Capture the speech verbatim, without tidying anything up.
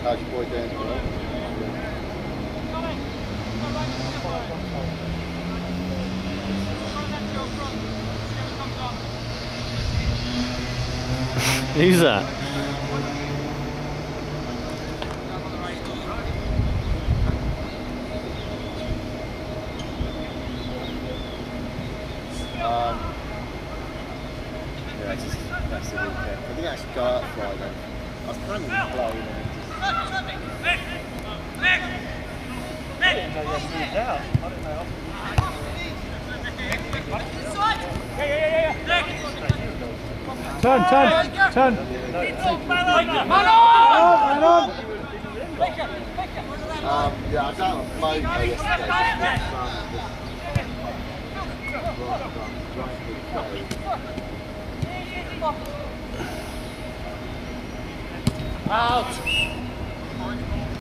How's your boy doing? Who's that? Um, yeah, just that's the weekend. I think actually go out Friday. I was planning to play. Turn, turn, turn. Man on! Um, yeah, I was out on Moto yesterday. Out!